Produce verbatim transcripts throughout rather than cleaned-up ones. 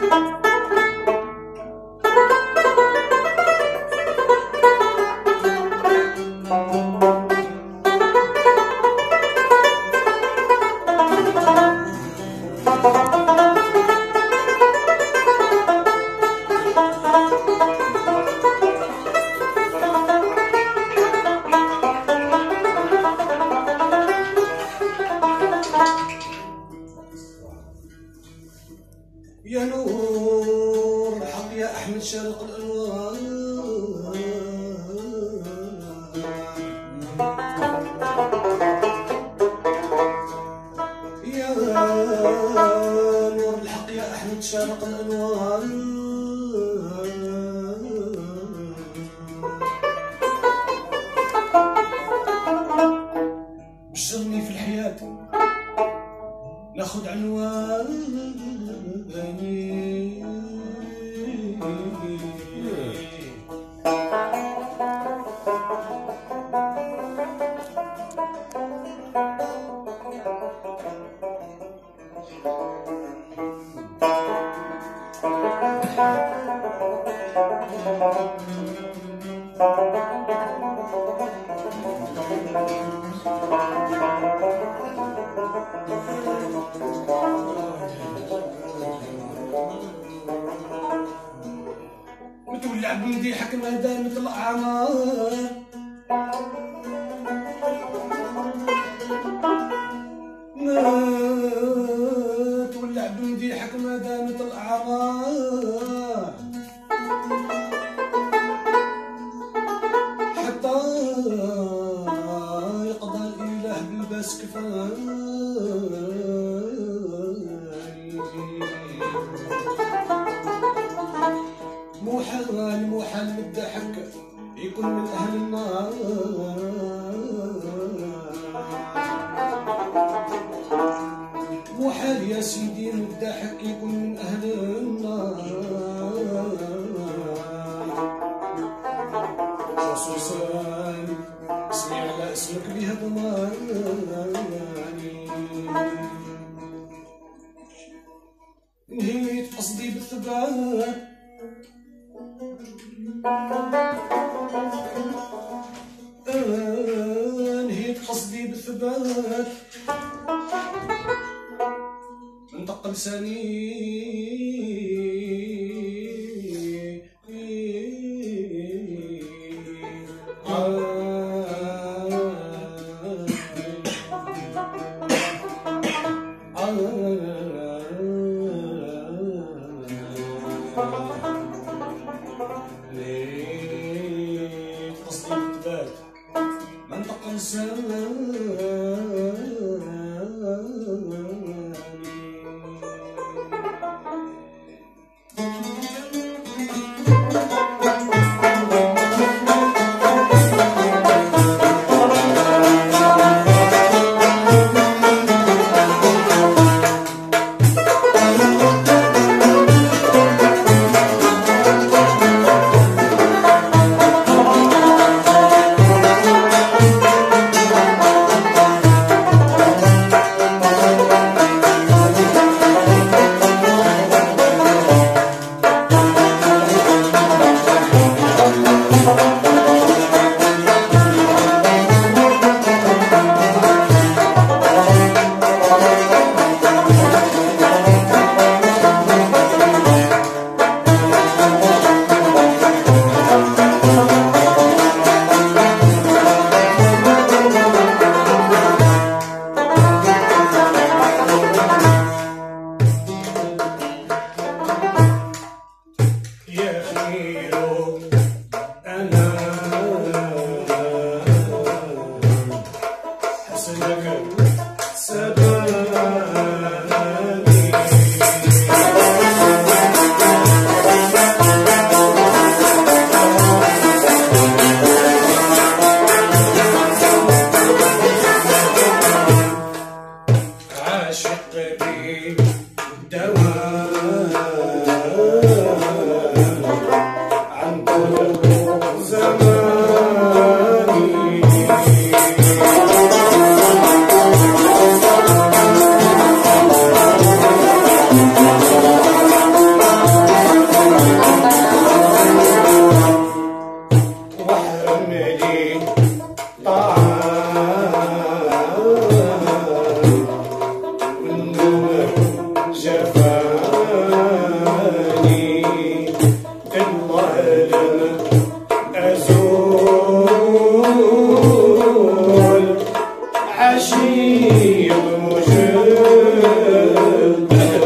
يا نور الحق يا أحمد شارق الأنوار، يا نور الحق يا أحمد شارق الأنوار، بشرني في الحياة ناخد عنوان متولع بمديحك ما دامت الأعمار، ما تولع بمديحك ما دامت الأعمار، حتى يقضى الإله بالباس كفاني. محال محال مدحك يكون من أهل النار، محال يا سيدي مدحك يكون من أهل النار، خصوصا اسمي على اسمك بها ضماني. نهيت قصدي بالثبات نهيت قصدي بالثبات، انطق لساني قصدي بالثبات منطق لساني. جفاني الله لم أزول عشيق مجد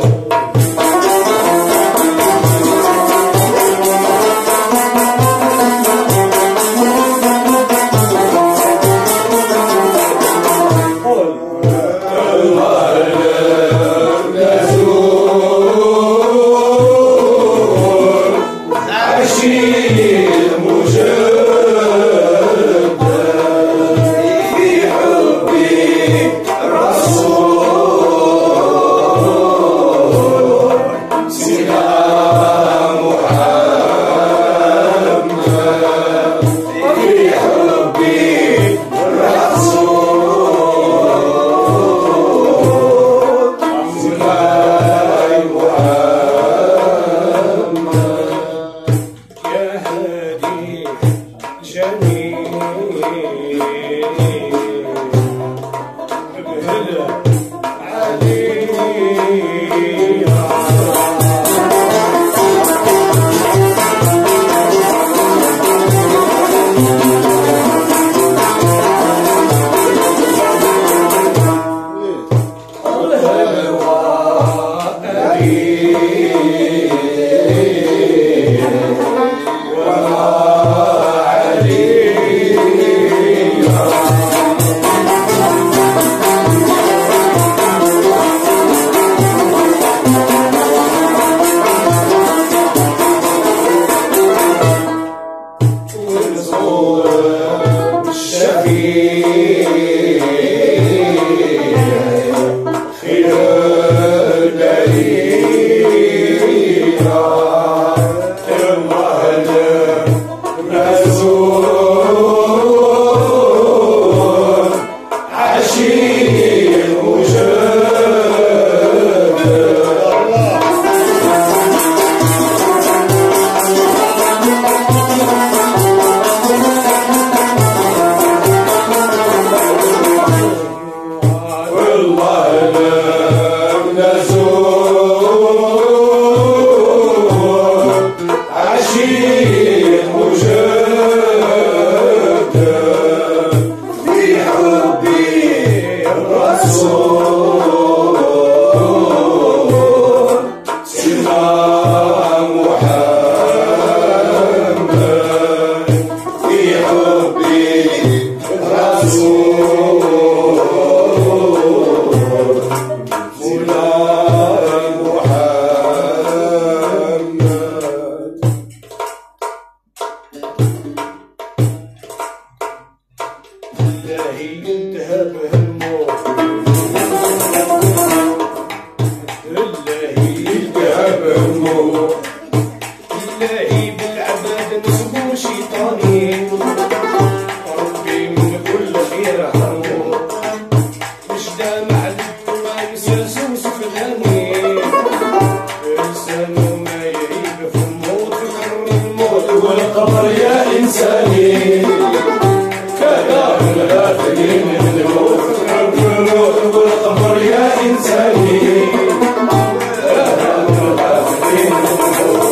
والقمر يا إنساني كلام الغافلين من الموت والقمر يا إنساني كلام الغافلين من الموت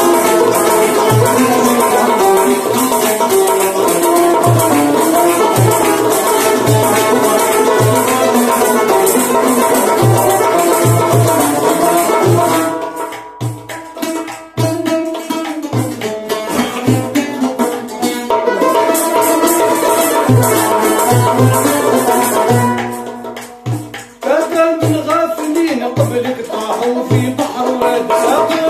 قبلك طاحوا في بحر واتساقوا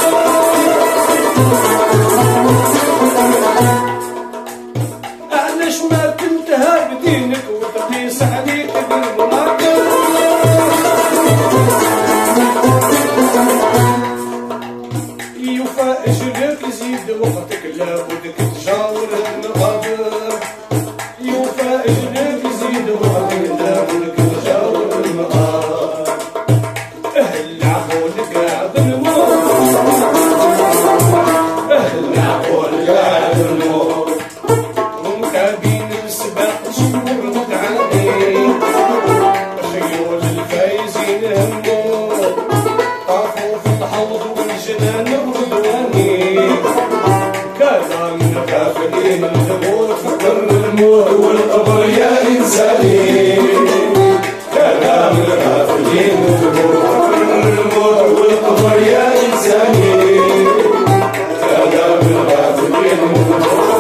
علاش ما تنتهى بدينك وتقيس عليك بالمناقب يوفى اجرك يزيد وقتك لابد تجاور المقابر يوفى اجرك يزيد وقتك لابد تجاور المقابر العفو لك عبد الموت طافوا في الحوض والجنان الرضواني كذا من الغافلين الغموض فكر الموت والقبر يا إنساني كذا من الغافلين الغموض فكر الموت والقبر يا إنساني كذا من الغافلين الغموض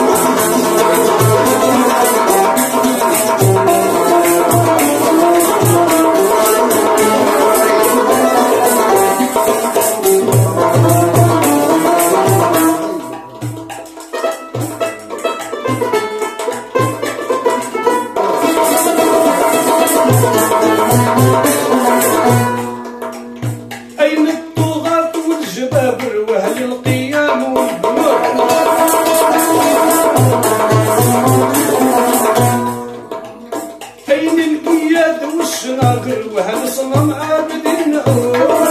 أين الطغاة والجبابر وأهل القيام والبنور أين القياد والشناقر وأهل صنم عابد النور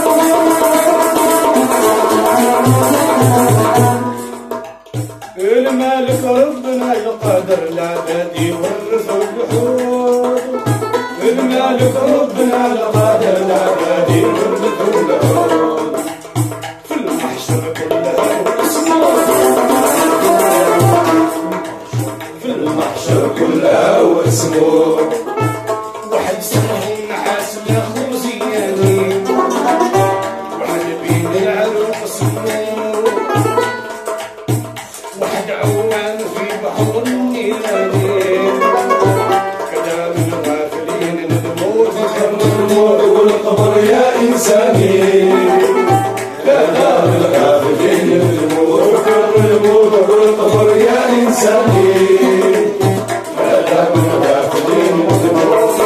المالك ربنا القادر العبادي ورثوا البحور المالك ربنا القادر العبادي ورثوا البحور في المحشر كلها واسمه في المحشر كلها واسمه واحد اسمه النحاس الاخر زياني واحد بين العروق اسمه واحد عوان في بحر النيلاني كذا من الغافلين الموت فكر الموت والقبر يا إنساني كذا من الغافلين الموت فكر الموت والقبر يا إنساني كذا من الغافلين الموت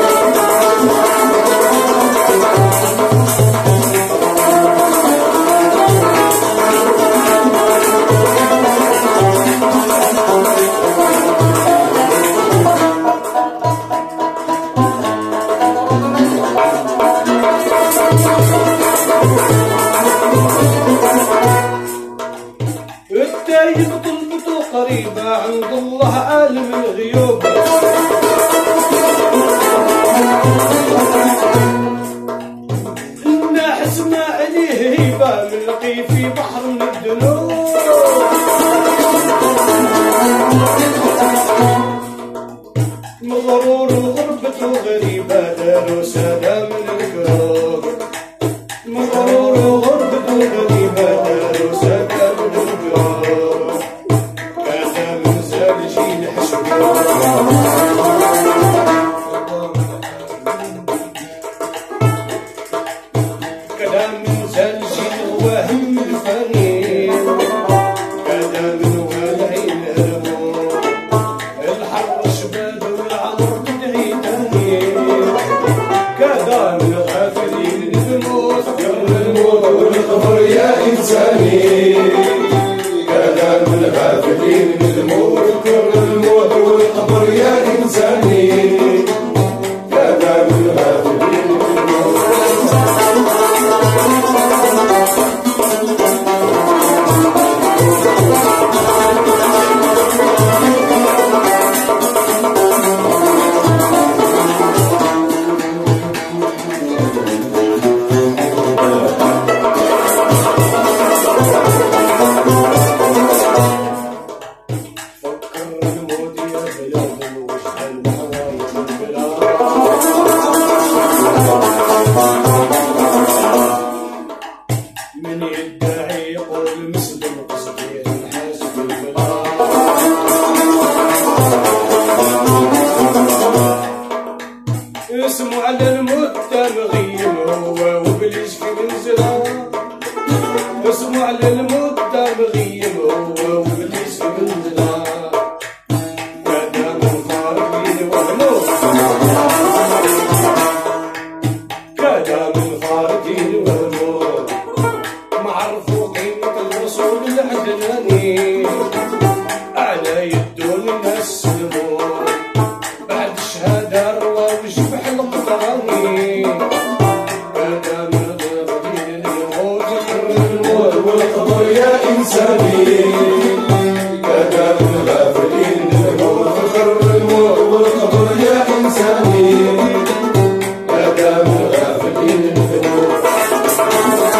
التايب طلبته قريبة عند الله عالم الغيوب الناحس ما عليه هيبة ملقي في بحر من الذنوب مغرور وغربته غريبة دارو سادة من الكروب مغرور وغربته غريبة دارو سادة من الكروب كذا من زال جيل حشوب كذا من زال جيل واهم الفاني كذا من والعين الهرمون الحر شباب والعمر تدعي تاني كذا من الغافلين الموت فكر الموت والقبر يا إنساني كذا من الغافلين الموت فكر الموت والقبر يا إنساني كذا من الغافلين الموت من يدعي يقول مسلم قصدي حاسب البلاد اسمه على المتهم غيم هو وبليش في منزله اسمه على المتهم غيم هو وبليش في منزله كذا من خارجين وهموت كذا من خارجين وهموت معرفوا قيمة الرسول العدناني على يدون الناس سلمون بعد الشهادة الروى وشبح القطراني كذا من الغافلين الموت فكر الموت والقبر يا إنساني كذا من الغافلين الموت فكر الموت والقبر يا إنساني كذا من الغافلين الموت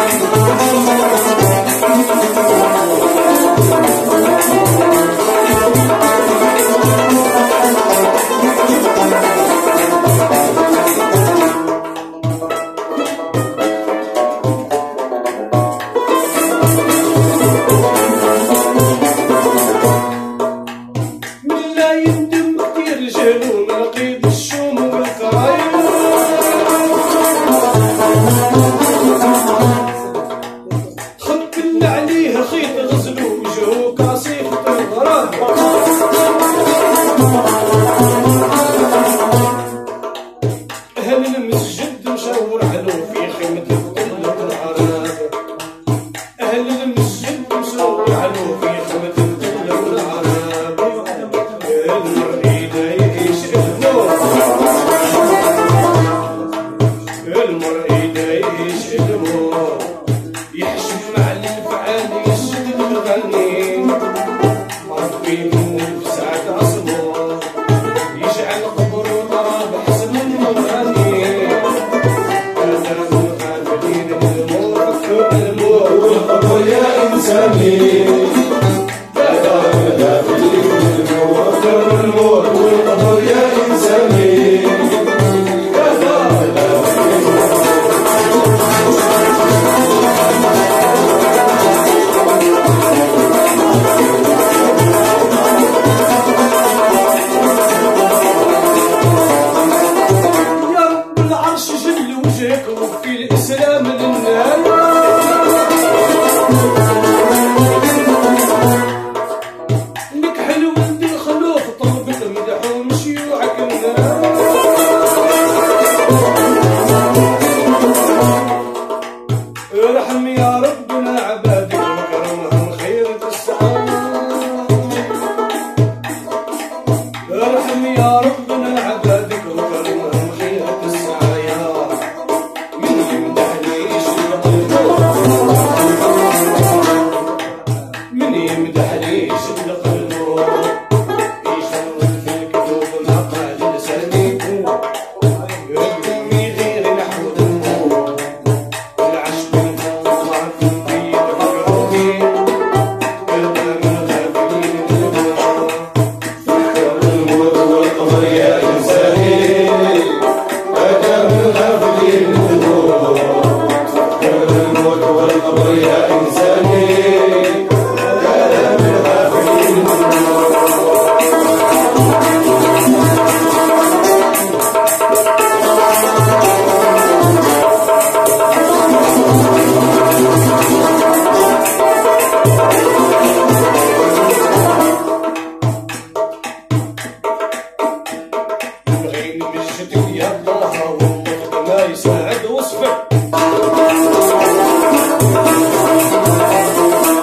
الموت والقبر يا إنساني هذا هذا الموت الموت والقبر يا إنساني وفي الإسلام للناس لك حلو ولد الخلوق طلبت مدحو مشيوعك الناس ارحم يا ربنا عبادك وكرمهم خيرة السعادة ارحم يا ربنا عبادك وكرمهم خيرة السعادة يساعد وصفك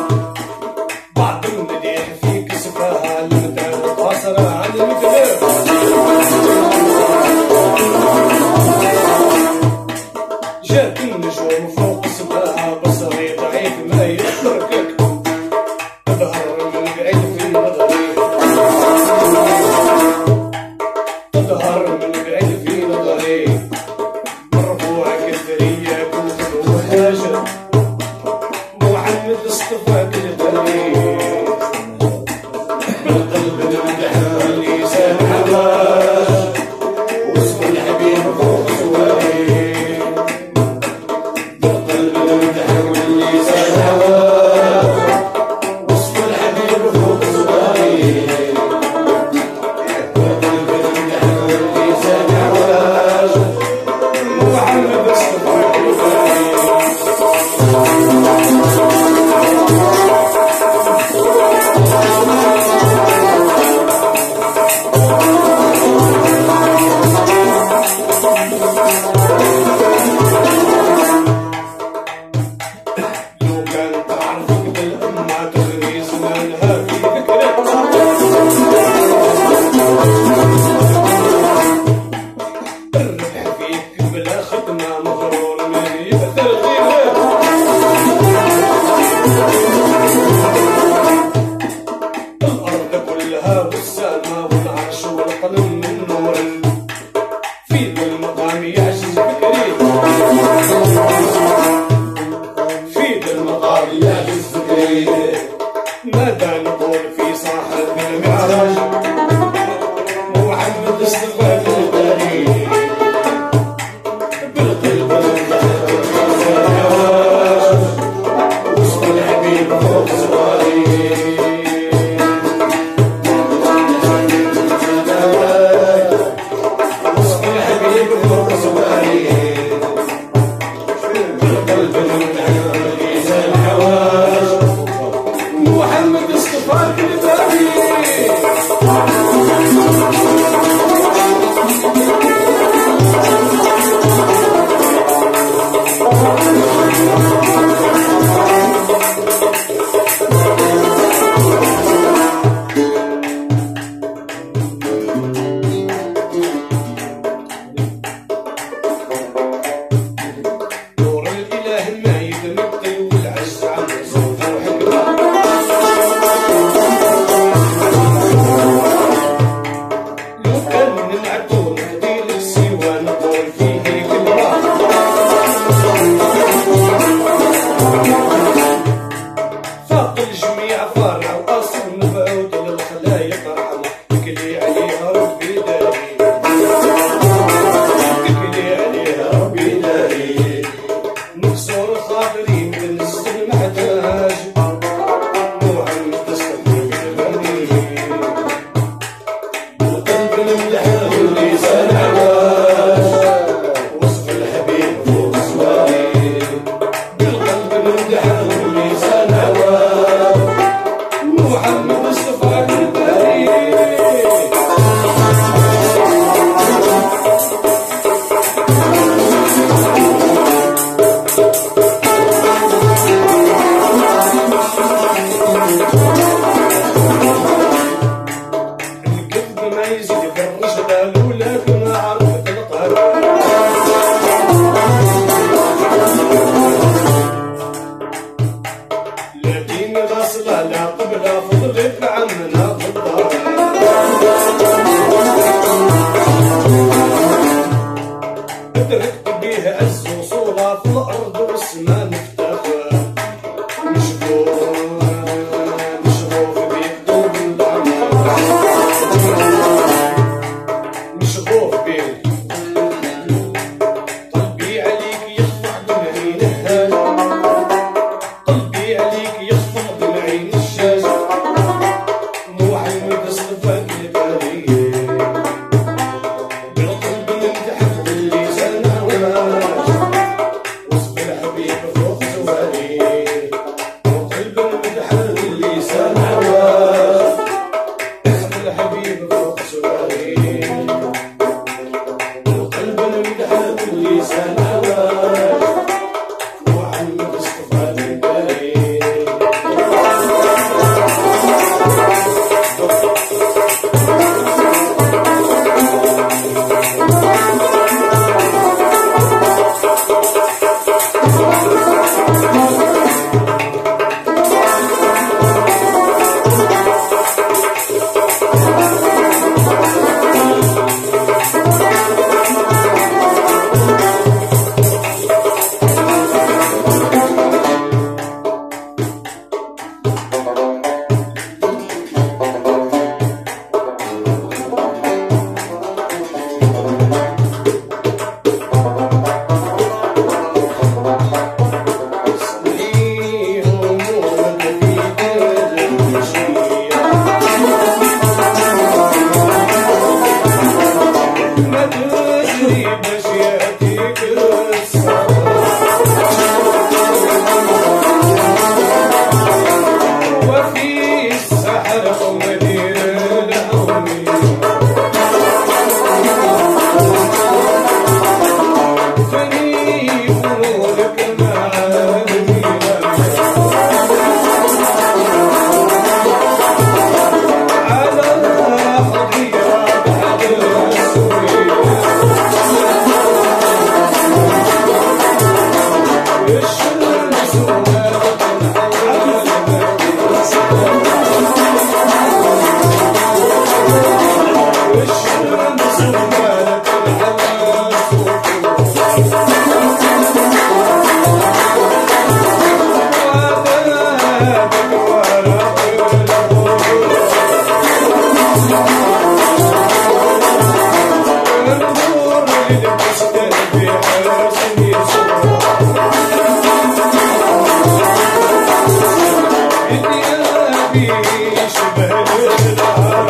يشبه الهلال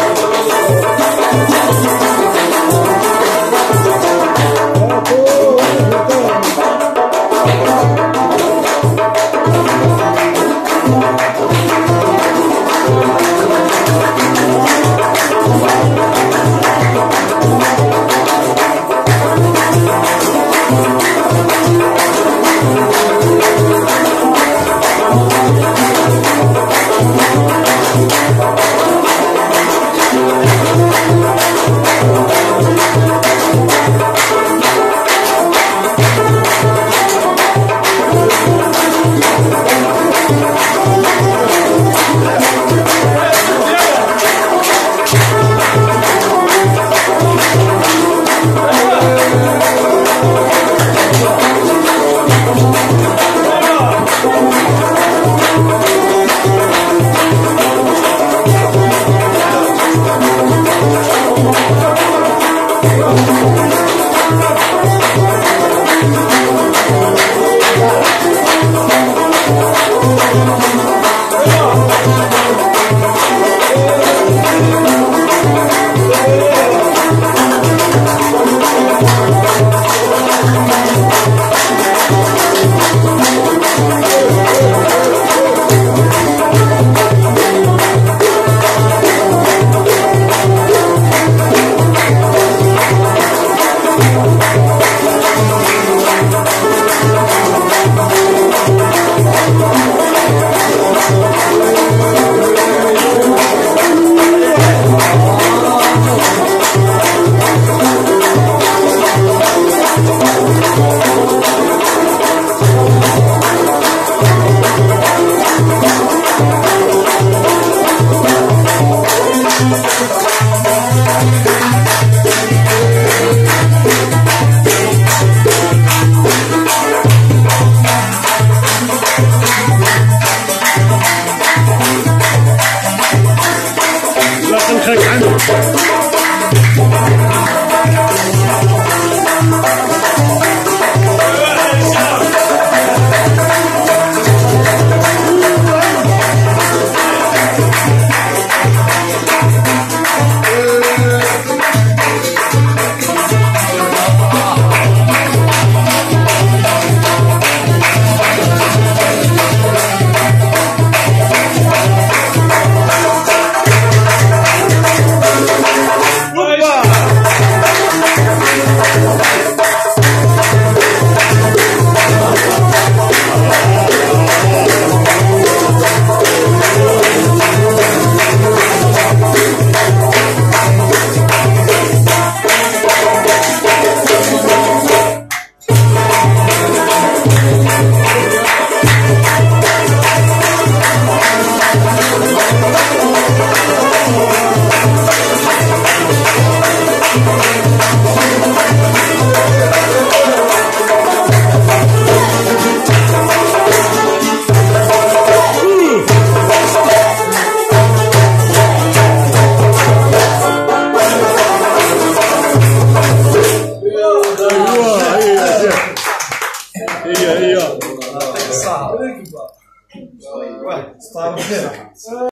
هي هي